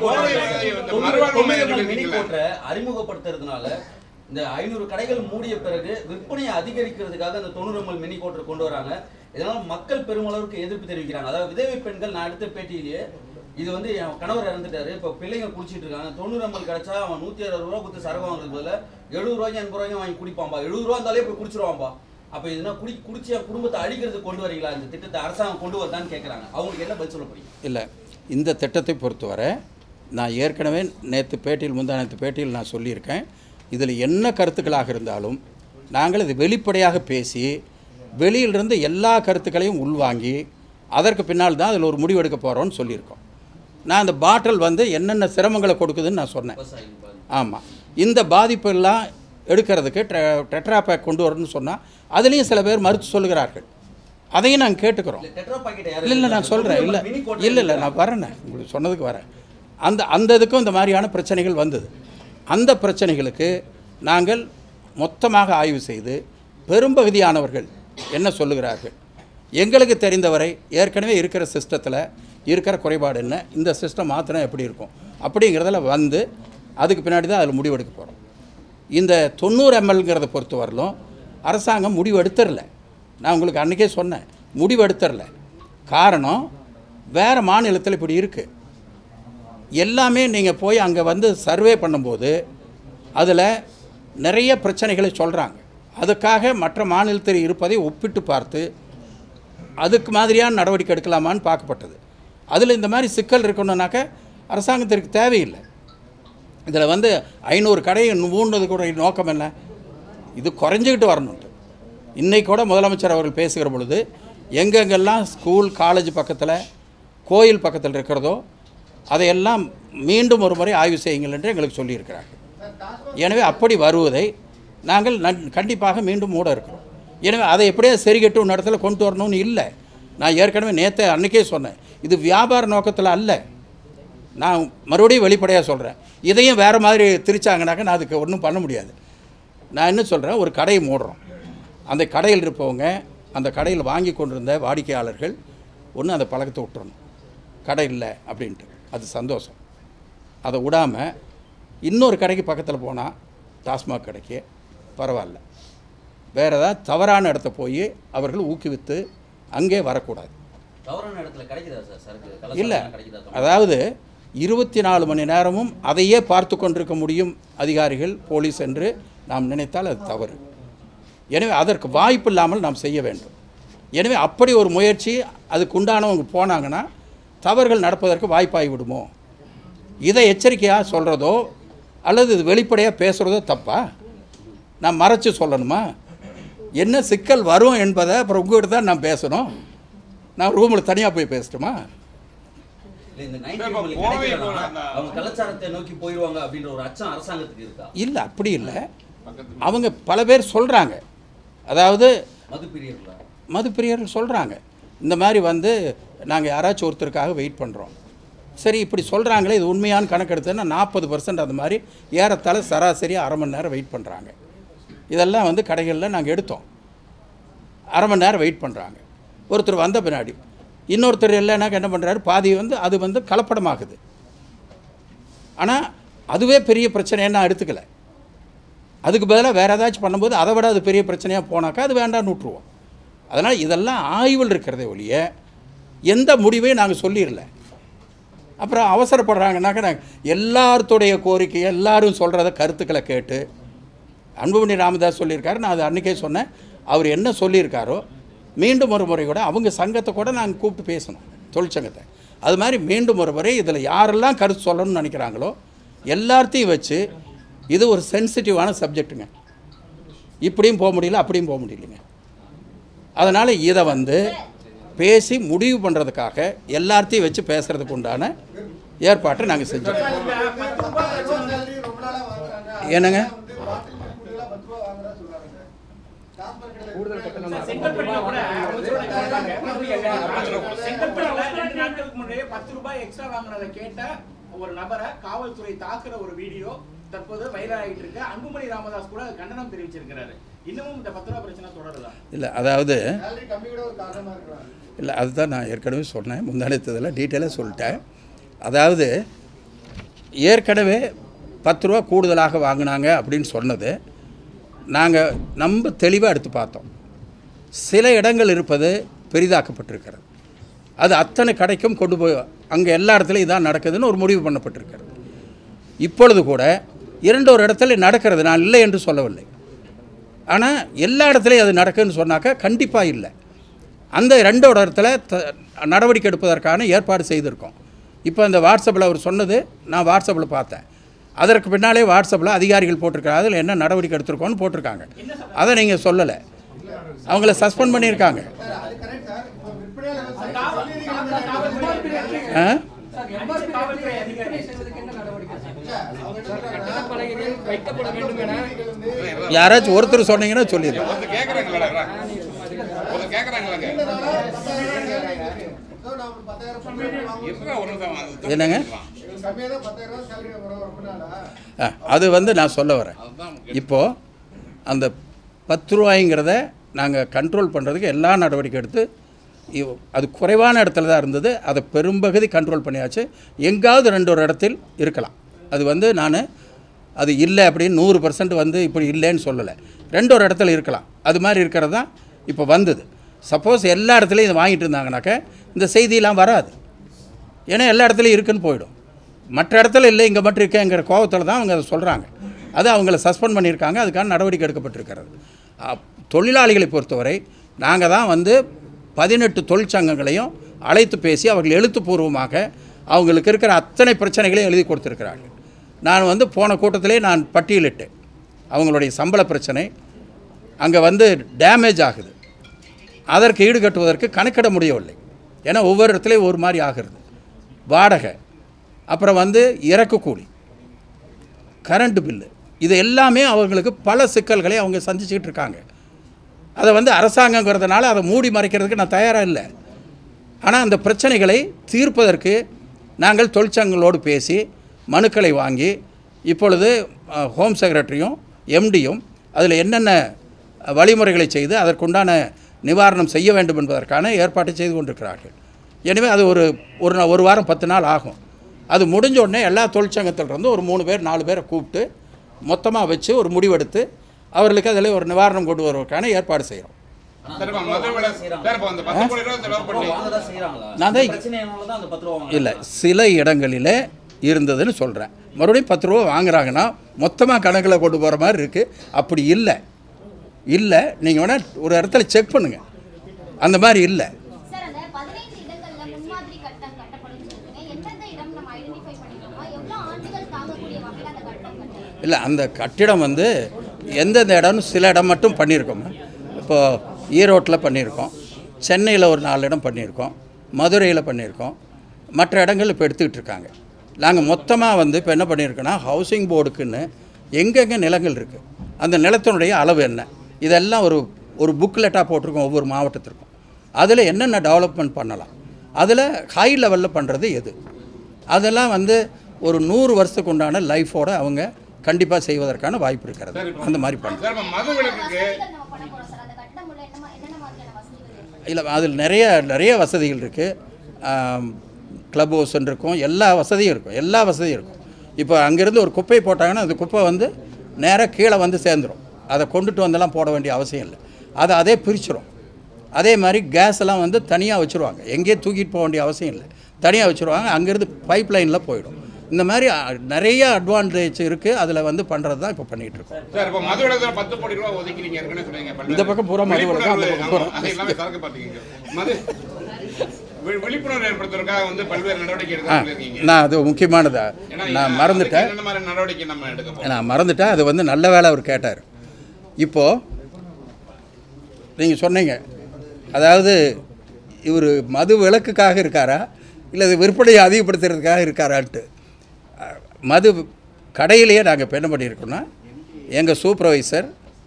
மினி கோட்டை அறிமுகப்படுத்துறதுனால இந்த ஐநூறு கடைகள் மூடிய பிறகு விற்பனையை அதிகரிக்கிறதுக்காக அந்த தொண்ணூறு எம்எல் மினி கோட்டை கொண்டு வராங்க. இதனால் மக்கள் பெருமளவுக்கு எதிர்ப்பு தெரிவிக்கிறாங்க. அதாவது விதவை பெண்கள், நான் எடுத்த பேட்டியிலேயே இது வந்து என் கணவர் இறந்துட்டாரு, இப்போ பிள்ளைங்க குடிச்சிட்டு இருக்காங்க, தொண்ணூறு எம்எல் கிடைச்சா அவன் நூற்றி அறுபது ரூபா கொடுத்து சரக்கு வாங்குறது பதில் எழுபது ரூபாய்க்கு எண்பது ரூபாய்க்கு வாங்கி குடிப்பான்பா, எழுபது ரூபா இருந்தாலே போய் குடிச்சிருவான்பா. அப்போ இதுனா குடி குடிச்சு குடும்பத்தை அழிக்கிறதுக்கு கொண்டு வரீங்களா? இந்த திட்டத்தை அரசாங்கம் கொண்டு வரதான்னு கேட்குறாங்க. அவங்களுக்கு என்ன பதில் சொல்ல போறீங்க? இல்லை, இந்த திட்டத்தை பொறுத்தவரை நான் ஏற்கனவே நேற்று பேட்டியில் முந்தா நேற்று பேட்டியில் நான் சொல்லியிருக்கேன். இதில் என்ன கருத்துக்களாக இருந்தாலும் நாங்கள் இது வெளிப்படையாக பேசி வெளியிலிருந்து எல்லா கருத்துக்களையும் உள்வாங்கி அதற்கு பின்னால் தான் அதில் ஒரு முடிவு எடுக்க போகிறோன்னு சொல்லியிருக்கோம். நான் அந்த பாட்டில் வந்து என்னென்ன சிரமங்களை கொடுக்குதுன்னு நான் சொன்னேன். ஆமாம், இந்த பாதிப்பெல்லாம் எடுக்கிறதுக்கு ட்ரெ டெட்ரா பேக் கொண்டு வரணும்னு சொன்னால் அதுலேயும் சில பேர் மறுத்து சொல்லுகிறார்கள். அதையும் நாங்கள் கேட்டுக்கிறோம். இல்லை இல்லை நான் சொல்கிறேன், இல்லை இல்லை இல்லை நான் வரேண்ணே, உங்களுக்கு சொன்னதுக்கு வரேன். அந்த அந்த இதுக்கும் இந்த மாதிரியான பிரச்சனைகள் வந்தது. அந்த பிரச்சனைகளுக்கு நாங்கள் மொத்தமாக ஆய்வு செய்து பெரும்பகுதியானவர்கள் என்ன சொல்லுகிறார்கள், எங்களுக்கு தெரிந்தவரை ஏற்கனவே இருக்கிற சிஸ்டத்தில் இருக்கிற குறைபாடு என்ன, இந்த சிஸ்டம் மாற்றினா எப்படி இருக்கும் அப்படிங்கிறதில் வந்து அதுக்கு பின்னாடி தான் அதில் முடிவெடுக்க போகிறோம். இந்த தொண்ணூறு எம்எல்ங்கிறத பொறுத்த வரலும் அரசாங்கம் முடிவு எடுத்துடல. நான் உங்களுக்கு அன்றைக்கே சொன்னேன், முடிவு எடுத்துடல. காரணம், வேறு மாநிலத்தில் இப்படி இருக்குது. எல்லாமே நீங்கள் போய் அங்கே வந்து சர்வே பண்ணும்போது அதில் நிறைய பிரச்சனைகளை சொல்கிறாங்க. அதுக்காக மற்ற மாநிலத்தில் இருப்பதை ஒப்பிட்டு பார்த்து அதுக்கு மாதிரியான நடவடிக்கை எடுக்கலாமான்னு பார்க்கப்பட்டது. அதில் இந்த மாதிரி சிக்கல் இருக்கணுன்னாக்க அரசாங்கத்திற்கு தேவையில்லை. இதில் வந்து ஐநூறு கடையை மூணுறது கூட நோக்கம் என்ன? இது குறைஞ்சிக்கிட்டு வரணுன்ட்டு. இன்றைக்கு கூட முதலமைச்சர் அவர்கள் பேசுகிற பொழுது எங்கெங்கெல்லாம் ஸ்கூல் காலேஜ் பக்கத்தில் கோயில் பக்கத்தில் இருக்கிறதோ அதையெல்லாம் மீண்டும் ஒரு முறை ஆய்வு செய்யுங்கள் என்று எங்களுக்கு சொல்லியிருக்கிறார்கள். எனவே அப்படி வருவதை நாங்கள் நன் கண்டிப்பாக மீண்டும் மூட இருக்கிறோம். எனவே அதை எப்படியே சரிகட்டு ஒரு இடத்துல கொண்டு வரணும்னு இல்லை. நான் ஏற்கனவே நேற்று அன்றைக்கே சொன்னேன், இது வியாபார நோக்கத்தில் அல்ல. நான் மறுபடியும் வெளிப்படையாக சொல்கிறேன், இதையும் வேறு மாதிரி திரிச்சாங்கனாக்க நான் அதுக்கு ஒன்றும் பண்ண முடியாது. நான் என்ன சொல்கிறேன், ஒரு கடையை மூடுறோம். அந்த கடையில் இருப்பவங்க, அந்த கடையில் வாங்கி கொண்டிருந்த வாடிக்கையாளர்கள் ஒன்று அந்த பழக்கத்தை விட்டுறணும், கடை இல்லை அப்படின்ட்டு. அது சந்தோஷம். அதை விடாமல் இன்னொரு கடைக்கு பக்கத்தில் போனால் டாஸ்மாக் கடைக்கு பரவாயில்ல, வேறு ஏதாவது தவறான இடத்த போய் அவர்கள் ஊக்குவித்து அங்கே வரக்கூடாது. தவறான இடத்துல கிடைக்குதா சார் சரக்கு? இல்லை, அதாவது இருபத்தி நாலு மணி நேரமும் அதையே பார்த்து கொண்டிருக்க முடியும் அதிகாரிகள், போலீஸ் என்று நாம் நினைத்தால் அது தவறு. எனவே அதற்கு வாய்ப்பு இல்லாமல் நாம் செய்ய வேண்டும். எனவே அப்படி ஒரு முயற்சி அதுக்கு உண்டானவங்க போனாங்கன்னா தவறுகள் நடப்பதற்கு வாய்ப்பாகி விடுமோ? இதை எச்சரிக்கையாக சொல்கிறதோ அல்லது இது வெளிப்படையாக பேசுகிறதோ தப்பா? நான் மறைச்சி சொல்லணுமா? என்ன சிக்கல் வரும் என்பதை அப்புறம் உங்கள்கிட்ட தான் நான் பேசணும். நான் ரூமில் தனியாக போய் பேசட்டுமா? அவங்க கலாச்சாரத்தை நோக்கி போயிடுவாங்க அப்படின்ற ஒரு அச்சம் அரசாங்கத்துக்கு இருக்கா? இல்லை, அப்படி இல்லை. அவங்க பல பேர் சொல்கிறாங்க, அதாவது மதுப்பிரியர்களா மதுப்பிரியர்கள் சொல்கிறாங்க, இந்த மாதிரி வந்து நாங்கள் யாராச்சும் ஒருத்தருக்காக வெயிட் பண்ணுறோம். சரி, இப்படி சொல்கிறாங்களே, இது உண்மையான கணக்கெடுத்துன்னா நாற்பது பர்சன்ட் அந்த மாதிரி ஏறத்தாழ சராசரி அரை மணி நேரம் வெயிட் பண்ணுறாங்க. இதெல்லாம் வந்து கடைகளில் நாங்கள் எடுத்தோம். அரை மணி நேரம் வெயிட் பண்ணுறாங்க. ஒருத்தர் வந்த பின்னாடி இன்னொருத்தர் இல்லைனாக்க என்ன பண்ணுறாரு, பாதி வந்து அது வந்து கலப்படமாகுது. ஆனால் அதுவே பெரிய பிரச்சனைன்னு நான் எடுத்துக்கலை. அதுக்கு பதிலாக வேறு ஏதாச்சும் பண்ணும்போது அதை விட அது பெரிய பிரச்சனையாக போனாக்கா அது வேண்டாம்னு விட்ருவோம். அதனால் இதெல்லாம் ஆய்வில் இருக்கிறதே ஒழிய எந்த முடிவையும் நாங்கள் சொல்லிடல. அப்புறம் அவசரப்படுறாங்கன்னாக்க நாங்கள் எல்லாத்துடைய கோரிக்கை எல்லாரும் சொல்கிறத கருத்துக்களை கேட்டு, அன்புமணி ராமதாஸ் சொல்லியிருக்காரு, நான் அது அன்றைக்கே சொன்னேன், அவர் என்ன சொல்லியிருக்காரோ மீண்டும் ஒரு முறை கூட அவங்க சங்கத்தை கூட நாங்கள் கூப்பிட்டு பேசணும், தொழிற்சங்கத்தை. அது மாதிரி மீண்டும் ஒரு முறை இதில் யாரெல்லாம் கருத்து சொல்லணும்னு நினைக்கிறாங்களோ எல்லாத்தையும் வச்சு, இது ஒரு சென்சிட்டிவான சப்ஜெக்ட்டுங்க, இப்படியும் போக முடியல அப்படியும் போக முடியலைங்க. அதனால் இதை வந்து பேசி முடிவு பண்ணுறதுக்காக எல்லாத்தையும் வச்சு பேசுகிறதுக்கு உண்டான ஏற்பாட்டை நாங்கள் செஞ்சோம். என்னங்க பத்து ரூபாய் எக்ஸ்ட்ரா வாங்குறத கேட்ட ஒரு நபரை காவல்துறை தாக்குற ஒரு வீடியோ தற்போது வைரலாகிட்டு இருக்கு. அன்புமணி ராமதாஸ் கூட கண்டனம் தெரிவிச்சிருக்கிறாரு. இன்னமும் இந்த பத்து ரூபா பிரச்சனை தொடருதா? இல்லை, அதாவது இல்லை, அதுதான் நான் ஏற்கனவே சொன்னேன், முந்தானத்தில் டீட்டெயிலாக சொல்லிட்டேன். அதாவது ஏற்கனவே பத்து ரூபா கூடுதலாக வாங்கினாங்க அப்படின்னு சொன்னது நாங்கள் நம்ம தெளிவாக எடுத்து பார்த்தோம். சில இடங்கள் இருப்பது பெரிதாக்கப்பட்டிருக்கிறது. அது அத்தனை கடைக்கும் கொண்டு போய் அங்கே எல்லா இடத்துலையும் இதான் நடக்குதுன்னு ஒரு முடிவு பண்ணப்பட்டிருக்கிறது. இப்பொழுது கூட இரண்டு ஒரு இடத்துல நடக்கிறது, நான் இல்லை என்று சொல்லவில்லை. ஆனால் எல்லா இடத்துலையும் அது நடக்குதுன்னு சொன்னாக்கா கண்டிப்பாக இல்லை. அந்த ரெண்டோட இடத்துல த நடவடிக்கை எடுப்பதற்கான ஏற்பாடு செய்திருக்கோம். இப்போ இந்த வாட்ஸ்அப்பில் அவர் சொன்னது நான் வாட்ஸ்அப்பில் பார்த்தேன். அதற்கு பின்னாலே வாட்ஸ்அப்பில் அதிகாரிகள் போட்டிருக்காங்க, அதில் என்ன நடவடிக்கை எடுத்திருக்கோன்னு போட்டிருக்காங்க. அதை நீங்கள் சொல்லலை, அவங்கள சஸ்பெண்ட் பண்ணியிருக்காங்க. யாராச்சும் ஒருத்தர் சொன்னீங்கன்னா சொல்லிடுறேன். என்னங்க அது வந்து நான் சொல்ல வரேன். இப்போது அந்த பத்து ரூபாய்ங்கிறத நாங்கள் கண்ட்ரோல் பண்ணுறதுக்கு எல்லா நடவடிக்கை எடுத்து, அது குறைவான இடத்துல தான் இருந்தது, அதை பெரும்பகுதி கண்ட்ரோல் பண்ணியாச்சு. எங்காவது ரெண்டு ஒரு இடத்தில் இருக்கலாம். அது வந்து நான் அது இல்லை அப்படின்னு நூறு பர்சன்ட் வந்து இப்படி இல்லைன்னு சொல்லலை. ரெண்டு ஒரு இடத்துல இருக்கலாம். அது மாதிரி இருக்கிறது தான் இப்போ வந்தது. சப்போஸ் எல்லா இடத்துலையும் இதை வாங்கிட்டு இருந்தாங்கனாக்க இந்த செய்தியெல்லாம் வராது. ஏன்னா எல்லா இடத்துலையும் இருக்குன்னு போயிடும். மற்ற இடத்துல இல்லை, இங்கே மட்டும் இருக்கேங்கிற கோபத்தில் தான் அவங்க அதை சொல்கிறாங்க. அது அவங்கள சஸ்பெண்ட் பண்ணியிருக்காங்க, அதுக்கான நடவடிக்கை எடுக்கப்பட்டிருக்கிறது. தொழிலாளிகளை பொறுத்தவரை நாங்கள் தான் வந்து பதினெட்டு தொழிற்சங்கங்களையும் அழைத்து பேசி அவர்கள் எழுத்துப்பூர்வமாக அவங்களுக்கு இருக்கிற அத்தனை பிரச்சனைகளையும் எழுதி கொடுத்துருக்கிறார்கள். நான் வந்து போன கூட்டத்திலே நான் பட்டியலிட்டேன். அவங்களுடைய சம்பள பிரச்சனை அங்கே வந்து டேமேஜ் ஆகுது. அதற்கு ஈடுகட்டுவதற்கு கணக்கிட முடியவில்லை. ஏன்னா ஒவ்வொரு இடத்துலையும் ஒரு மாதிரி ஆகிறது. வாடகை, அப்புறம் வந்து இறக்கு கூலி, கரண்ட்டு பில்லு, இது எல்லாமே அவங்களுக்கு பல சிக்கல்களை அவங்க சந்திச்சுக்கிட்டு இருக்காங்க. அதை வந்து அரசாங்கங்கிறதுனால அதை மூடி மறைக்கிறதுக்கு நான் தயாராக இல்லை. ஆனால் அந்த பிரச்சனைகளை தீர்ப்பதற்கு நாங்கள் தொழிற்சங்கங்களோடு பேசி மனுக்களை வாங்கி இப்பொழுது ஹோம் செக்ரட்டரியும் எம்டியும் அதில் என்னென்ன வழிமுறைகளை செய்து அதற்குண்டான நிவாரணம் செய்ய வேண்டும் என்பதற்கான ஏற்பாட்டை செய்து கொண்டிருக்கிறார்கள். எனவே அது ஒரு ஒரு ஒரு வாரம் பத்து நாள் ஆகும். அது முடிஞ்ச உடனே எல்லா தொழிற்சங்கத்திலிருந்து ஒரு மூணு பேர் நாலு பேரை கூப்பிட்டு மொத்தமாக வச்சு ஒரு முடிவெடுத்து அவர்களுக்கு அதில் ஒரு நிவாரணம் கொண்டு வருவதற்கான ஏற்பாடு செய்கிறோம். இல்லை, சில இடங்களில் இருந்ததுன்னு சொல்கிறேன். மறுபடியும் பத்து ரூபா வாங்குறாங்கன்னா மொத்தமாக கணக்கில் கொண்டு போகிற மாதிரி இருக்குது. அப்படி இல்லை இல்லை நீங்கள் வேணால் ஒரு இடத்துல செக் பண்ணுங்கள். அந்த மாதிரி இல்லை. இல்லை, அந்த கட்டிடம் வந்து எந்தெந்த இடம்னு சில இடம் மட்டும் பண்ணியிருக்கோம். இப்போது ஈரோட்டில் பண்ணியிருக்கோம், சென்னையில் ஒரு நாலு இடம் பண்ணியிருக்கோம், மதுரையில் பண்ணியிருக்கோம், மற்ற இடங்கள் இப்போ எடுத்துக்கிட்டு இருக்காங்க. நாங்கள் மொத்தமாக வந்து இப்போ என்ன பண்ணியிருக்கோன்னா ஹவுசிங் போர்டுக்குன்னு எங்கெங்கே நிலங்கள் இருக்குது, அந்த நிலத்தினுடைய அளவு என்ன, இதெல்லாம் ஒரு ஒரு புக்லெட்டாக போட்டிருக்கோம் ஒவ்வொரு மாவட்டத்திற்கும். அதில் என்னென்ன டெவலப்மெண்ட் பண்ணலாம், அதில் ஹை லெவலில் பண்ணுறது எது, அதெல்லாம் வந்து ஒரு நூறு வருஷத்துக்கு உண்டான லைஃபோடு அவங்க கண்டிப்பாக செய்வதற்கான வாய்ப்பு இருக்கிறது. அந்த மாதிரி பண்ணுறோம். இல்லை, அதில் நிறைய நிறைய வசதிகள் இருக்குது. கிளப் ஹவுஸ் இருக்கும், எல்லா வசதியும் இருக்கும், எல்லா வசதியும் இருக்கும். இப்போ அங்கேருந்து ஒரு குப்பையை போட்டாங்கன்னா அந்த குப்பை வந்து நேராக கீழே வந்து சேர்ந்துடும். அதை கொண்டுட்டு வந்தெல்லாம் போட வேண்டிய அவசியம் இல்லை. அதை அதே பிரிச்சிடும். அதே மாதிரி கேஸ் எல்லாம் வந்து தனியாக வச்சுருவாங்க, எங்கேயும் தூக்கிட்டு போக வேண்டிய அவசியம் இல்லை, தனியாக வச்சுருவாங்க. அங்கேருந்து பைப் லைனில் போயிடும். இந்த மாதிரி நிறைய அட்வான்டேஜ் இருக்குது. அதில் வந்து பண்ணுறது தான் இப்போ பண்ணிகிட்டு இருக்கோம். சார், இப்போ மது விலக்கு பத்து கோடி ரூபா ஒதுக்கினீங்க ஏற்கனவே சொன்னீங்க. இந்த பக்கம் பூரா மது விலக்கு, அந்த பக்கம் பூரா மது விழிப்புணர்வு ஏற்படுத்துறதுக்காக வந்து பல்வேறு நடவடிக்கை எடுக்க. நான் அது முக்கியமானதா நான் மறந்துட்டேன். என்ன மாதிரி நடவடிக்கை நம்ம எடுக்க நான் மறந்துட்டேன். அது வந்து நல்ல வேலை அவர் கேட்டார். இப்போது நீங்கள் சொன்னீங்க, அதாவது இவர் மது விலக்குக்காக இருக்காரா இல்லை இது விற்பனையை அதிகப்படுத்துறதுக்காக இருக்காரான்ட்டு. மது கடையிலேயே நாங்கள் இப்போ என்ன பண்ணியிருக்கோன்னா எங்கள் சூப்பர்வைசர்,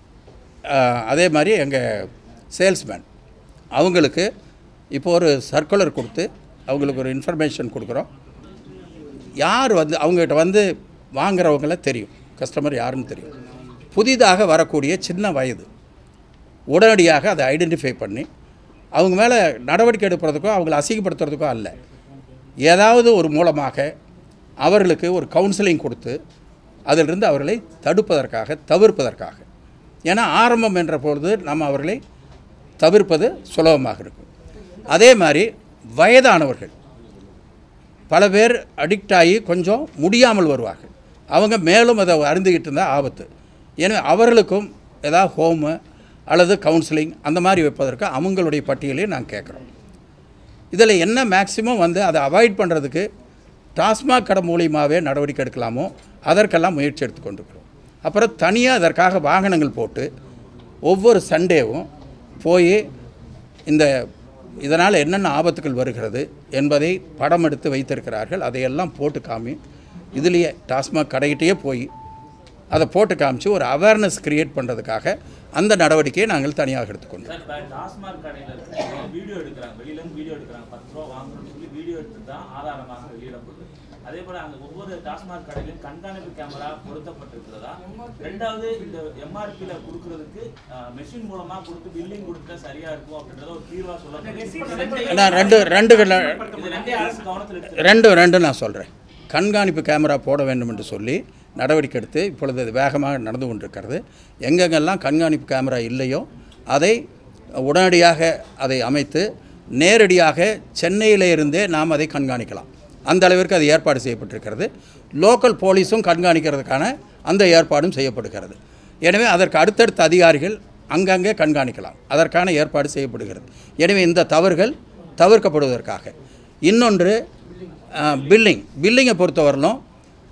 அதே மாதிரி எங்கள் சேல்ஸ்மேன் அவங்களுக்கு இப்போ ஒரு சர்க்குலர் கொடுத்து அவங்களுக்கு ஒரு இன்ஃபர்மேஷன் கொடுக்குறோம். யார் வந்து அவங்ககிட்ட வந்து வாங்குறவங்கள தெரியும், கஸ்டமர் யாருன்னு தெரியும். புதிதாக வரக்கூடிய சின்ன வயது உடனடியாக அதை ஐடென்டிஃபை பண்ணி அவங்க மேலே நடவடிக்கை எடுக்கிறதுக்கோ அவங்களை அசிங்கப்படுத்துறதுக்கோ அல்ல, ஏதாவது ஒரு மூலமாக அவர்களுக்கு ஒரு கவுன்சிலிங் கொடுத்து அதிலிருந்து அவர்களை தடுப்பதற்காக தவிர்ப்பதற்காக. ஏன்னா ஆரம்பம் என்ற பொழுது நம்ம அவர்களை தவிர்ப்பது சுலபமாக இருக்கும். அதே மாதிரி வயதானவர்கள் பல பேர் அடிக்ட் ஆகி கொஞ்சம் முடியாமல் வருவார்கள். அவங்க மேலும் அதை அருந்துக்கிட்டு இருந்தால் ஆபத்து. எனவே அவர்களுக்கும் ஏதாவது ஹோமு அல்லது கவுன்சிலிங் அந்த மாதிரி வைப்பதற்கு அவங்களுடைய பட்டியலையும் நாங்கள் கேட்குறோம். இதில் என்ன மேக்சிமம் வந்து அதை அவாய்ட் பண்ணுறதுக்கு டாஸ்மாக் கடை மூலியமாகவே நடவடிக்கை எடுக்கலாமோ அதற்கெல்லாம் முயற்சி எடுத்துக்கொண்டிருக்கிறோம். அப்புறம் தனியாக அதற்காக வாகனங்கள் போட்டு ஒவ்வொரு சண்டேவும் போய் இந்த இதனால் என்னென்ன ஆபத்துகள் வருகிறது என்பதை படம் எடுத்து வைத்திருக்கிறார்கள். அதையெல்லாம் போட்டு காமி இதுலேயே டாஸ்மாக் கடைகிட்டே போய் அதை போட்டு காமிச்சு ஒரு அவேர்னஸ் கிரியேட் பண்ணுறதுக்காக அந்த நடவடிக்கையை நாங்கள் தனியாக எடுத்துக்கொண்டோம். டாஸ்மாக் கடையில் வீடியோ எடுக்கிறாங்க, வெளியிலேருந்து வீடியோ எடுக்கிறாங்க, பத்து ரூபா வாங்கணும்னு சொல்லி வீடியோ எடுத்து தான் ஆதாரமாக வெளியிடப்படுது. அதே போல் அந்த ஒவ்வொரு டாஸ்மாக் கடையிலும் கண்காணிப்பு கேமரா பொருத்தப்பட்டிருக்கிறதா. ரெண்டாவது, இந்த எம்ஆர்பியில் கொடுக்கறதுக்கு மெஷின் மூலமாக கொடுத்து பில்லிங் கொடுத்தா சரியா இருக்கும் அப்படின்றத ஒரு தீர்வாக சொல்லப்படுது. நான் ரெண்டு ரெண்டு ரெண்டு ரெண்டு நான் சொல்கிறேன். கண்காணிப்பு கேமரா போட வேண்டும் என்று சொல்லி நடவடிக்கை எடுத்து இப்பொழுது அது வேகமாக நடந்து கொண்டிருக்கிறது. எங்கெங்கெல்லாம் கண்காணிப்பு கேமரா இல்லையோ அதை உடனடியாக அதை அமைத்து நேரடியாக சென்னையிலே இருந்தே நாம் அதை கண்காணிக்கலாம். அந்த அளவிற்கு அது ஏற்பாடு செய்யப்பட்டிருக்கிறது. லோக்கல் போலீஸும் கண்காணிக்கிறதுக்கான அந்த ஏற்பாடும் செய்யப்படுகிறது. எனவே அதற்கு அடுத்தடுத்த அதிகாரிகள் அங்கங்கே கண்காணிக்கலாம், அதற்கான ஏற்பாடு செய்யப்படுகிறது. எனவே இந்த தவறுகள் தவிர்க்கப்படுவதற்காக. இன்னொன்று பில்லிங் பில்லிங்கை பொறுத்தவரையிலும்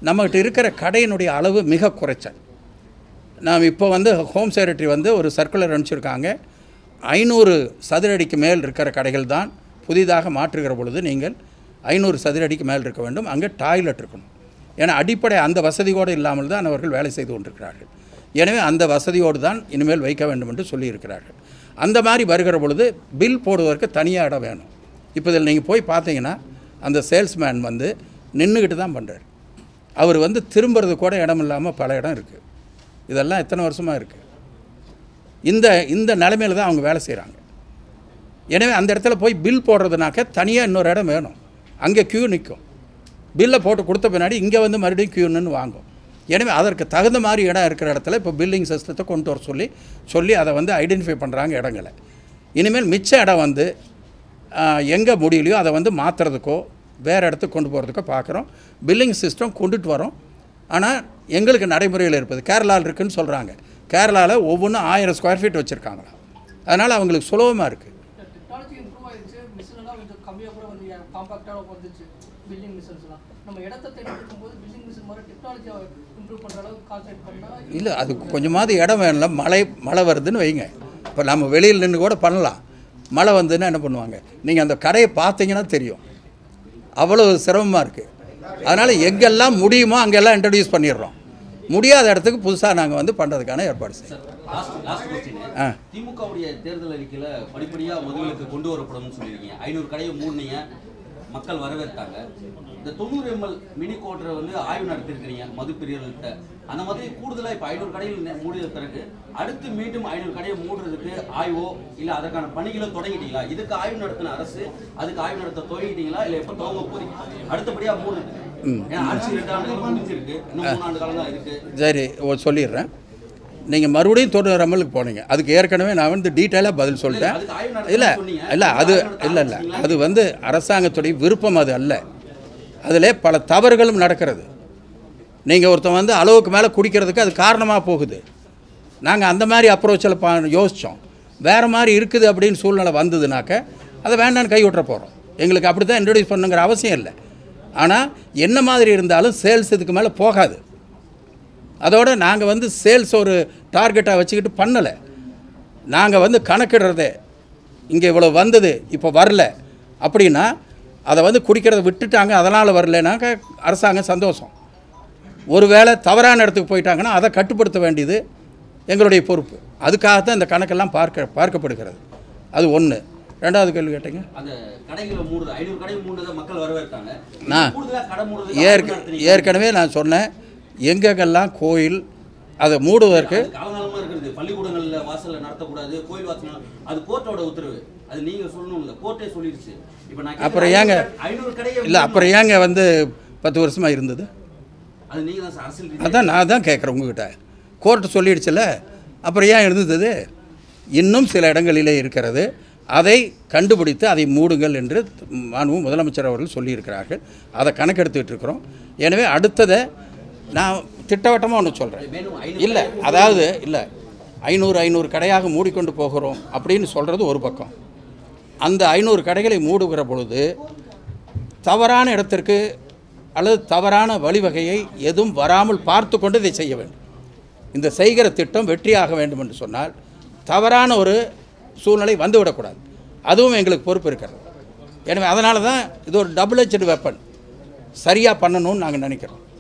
நம்மகிட்ட இருக்கிற கடையினுடைய அளவு மிக குறைச்சல். நாம் இப்போ வந்து ஹோம் செக்ரட்டரி வந்து ஒரு சர்க்குலர் அனுப்பிச்சிருக்காங்க. ஐநூறு சதுரடிக்கு மேல் இருக்கிற கடைகள் தான் புதிதாக மாற்றுகிற பொழுது நீங்கள் ஐநூறு சதுரடிக்கு மேல் இருக்க வேண்டும், அங்கே டாய்லெட் இருக்கணும். ஏன்னா அடிப்படை அந்த வசதியோடு இல்லாமல் தான் அவர்கள் வேலை செய்து கொண்டிருக்கிறார்கள். எனவே அந்த வசதியோடு தான் இனிமேல் வைக்க வேண்டும் என்று சொல்லியிருக்கிறார்கள். அந்த மாதிரி வருகிற பொழுது பில் போடுவதற்கு தனியாக இடம் வேணும். இப்போ இதில் நீங்கள் போய் பார்த்தீங்கன்னா அந்த சேல்ஸ்மேன் வந்து நின்றுக்கிட்டு தான் பண்ணுறார். அவர் வந்து திரும்புறது கூட இடம் இல்லாமல் பல இடம் இருக்குது. இதெல்லாம் எத்தனை வருஷமாக இருக்குது. இந்த இந்த நிலைமையில் தான் அவங்க வேலை செய்கிறாங்க. எனவே அந்த இடத்துல போய் பில் போடுறதுனாக்க தனியாக இன்னொரு இடம் வேணும். அங்கே க்யூ நிற்கும். பில்லை போட்டு கொடுத்த பின்னாடி இங்கே வந்து மறுபடியும் க்யூன்னு வாங்கும். எனவே அதற்கு தகுந்த மாதிரி இடம் இருக்கிற இடத்துல இப்போ பில்லிங் சிஸ்டத்தை கொண்டு வர சொல்லி சொல்லி அதை வந்து ஐடென்டிஃபை பண்ணுறாங்க இடங்களை. இனிமேல் மிச்ச இடம் வந்து எங்கே முடியலையோ அதை வந்து மாற்றுறதுக்கோ வேறு இடத்துக்கு கொண்டு போகிறதுக்கோ பார்க்குறோம். பில்லிங் சிஸ்டம் கொண்டுட்டு வரோம். ஆனால் எங்களுக்கு நடைமுறையில் இருப்பது கேரளாவில் இருக்குதுன்னு சொல்கிறாங்க. கேரளாவில் ஒவ்வொன்றும் ஆயிரம் ஸ்கொயர் ஃபீட் வச்சுருக்காங்களா. அதனால் அவங்களுக்கு சுலபமாக இருக்குது. டெக்னாலஜி இம்ப்ரூவ் ஆயிடுச்சு, மிஷின்லாம் கொஞ்சம் கம்மியாக கூட வந்து காம்பாக்டாக வந்துச்சு பில்லிங் மிஷின்ஸ்லாம். நம்ம இடத்த தேடிக்கும் போது பில்லிங் மிஷின் மாதிரி டெக்னாலஜியை இம்ப்ரூவ் பண்ணுற அளவுக்கு கான்சென்ட்ரேட் பண்ணால் இல்லை, அதுக்கு கொஞ்சமாவது இடம் வேணும்ல. மழை மழை வருதுன்னு வைங்க, இப்போ நம்ம வெளியில் நின்று கூட பண்ணலாம். மழை வந்துன்னா என்ன பண்ணுவாங்க? நீங்கள் அந்த கடையை பார்த்தீங்கன்னா தெரியும், அவ்வளோ சிரமமாக இருக்குது. அதனால் எங்கெல்லாம் முடியுமோ அங்கெல்லாம் இன்ட்ரடியூஸ் பண்ணிடுறோம். முடியாத இடத்துக்கு புதுசாக நாங்கள் வந்து பண்ணுறதுக்கான ஏற்பாடு செய்யும். திமுகவுடைய தேர்தல் அறிக்கையில் படிப்படியாக மதுவிலக்கு கொண்டு வரப்படும்னு சொல்லியிருக்கீங்க. ஐநூறு கடையை மூடினீங்க, மக்கள் வரவேற்றாங்க. இந்த தொண்ணூறு எம்எல் மினி கோட்டரை வந்து ஆய்வு நடத்திருக்கிறீங்க மது பிரியர்கள்ட்ட. அந்த மாதிரி கூடுதலாக இப்போ ஐநூறு கடைகள் மூடிய பிறகு அடுத்து மீண்டும் ஐநூறு கடையை மூடுறதுக்கு ஆய்வோ இல்லை அதற்கான பணிகளை தொடங்கிட்டீங்களா? இதுக்கு ஆய்வு நடத்தின அரசு அதுக்கு ஆய்வு நடத்த தொடங்கிட்டீங்களா இல்லை எப்போ துவங்க போறீங்க? அடுத்தபடியாக மூடுது. ஏன்னா ஆட்சி ரெண்டு ஆண்டுகள் முடிஞ்சிருக்கு, இன்னும் மூணு ஆண்டு காலம் தான் இருக்குது. சரி, சொல்லிடுறேன். நீங்கள் மறுபடியும் தொண்ணூறு எம்எல்க்கு போனீங்க. அதுக்கு ஏற்கனவே நான் வந்து டீட்டெயிலாக பதில் சொல்லிட்டேன். இல்லை இல்லை அது இல்லை இல்லை அது வந்து அரசாங்கத்துடைய விருப்பம் அது அல்ல. அதில் பல தவறுகளும் நடக்கிறது. நீங்கள் ஒருத்தன் வந்து அளவுக்கு மேலே குடிக்கிறதுக்கு அது காரணமாக போகுது. நாங்கள் அந்த மாதிரி அப்ரோச்சில் பா யோசித்தோம். வேறு மாதிரி இருக்குது அப்படின்னு சூழ்நிலை வந்ததுனாக்க அதை வேண்டான்னு கை விட்டுற போகிறோம். எங்களுக்கு அப்படி தான் இன்ட்ரடியூஸ் பண்ணுங்கிற அவசியம் இல்லை. ஆனால் என்ன மாதிரி இருந்தாலும் சேல்ஸ் இதுக்கு மேலே போகாது. அதோடு நாங்கள் வந்து சேல்ஸ் ஒரு டார்கெட்டாக வச்சுக்கிட்டு பண்ணலை. நாங்கள் வந்து கணக்கிடுறதே இங்கே இவ்வளோ வந்தது இப்போ வரல அப்படின்னா அதை வந்து குடிக்கிறத விட்டுட்டாங்க, அதனால் வரலைனாக்க அரசாங்கம் சந்தோஷம். ஒரு வேளை தவறான இடத்துக்கு போயிட்டாங்கன்னா அதை கட்டுப்படுத்த வேண்டியது எங்களுடைய பொறுப்பு. அதுக்காகத்தான் இந்த கணக்கெல்லாம் பார்க்க பார்க்கப்படுகிறது. அது ஒன்று. ரெண்டாவது கேள்வி கேட்டீங்க. நான் ஏற்க ஏற்கனவே நான் சொன்னேன், எங்கெங்கெல்லாம் கோயில் அதை மூடுவதற்கு பள்ளிக்கூடங்களில் வாசலில் நடத்தக்கூடாது, கோயில் வாசல் அது கோர்ட்டோட உத்தரவு. அது நீங்கள் சொல்லணும்ல, கோர்ட்டே சொல்லிடுச்சு. இப்போ நான் அப்புறம் ஏங்க இல்லை அப்புறம் ஏங்க வந்து பத்து வருஷமாக இருந்தது? அது நீங்கள் தான் அரசியல். அதான் நான் தான் கேட்குறேன் உங்ககிட்ட. கோர்ட்டு சொல்லிடுச்சுல்ல, அப்புறம் ஏன் இருந்தது? இன்னும் சில இடங்களிலே இருக்கிறது. அதை கண்டுபிடித்து அதை மூடுங்கள் என்று மாண்பு முதலமைச்சர் அவர்கள் சொல்லியிருக்கிறார்கள். அதை கணக்கெடுத்துக்கிட்டு இருக்கிறோம். எனவே அடுத்ததை நான் திட்டவட்டமாக ஒன்று சொல்கிறேன். இல்லை அதாவது இல்லை ஐநூறு ஐநூறு கடையாக மூடிக்கொண்டு போகிறோம் அப்படின்னு சொல்கிறது ஒரு பக்கம். அந்த ஐநூறு கடைகளை மூடுகிற பொழுது தவறான இடத்திற்கு அல்லது தவறான வழிவகையை எதுவும் வராமல் பார்த்து கொண்டு இதை செய்ய வேண்டும். இந்த செய்கிற திட்டம் வெற்றியாக வேண்டும் என்று சொன்னால் தவறான ஒரு சூழ்நிலை வந்துவிடக்கூடாது. அதுவும் எங்களுக்கு பொறுப்பு இருக்கிறது. எனவே அதனால தான் இது ஒரு டபுள் எட்ஜ்டு வெப்பன். சரியாக பண்ணணும்னு நாங்கள் நினைக்கிறோம்.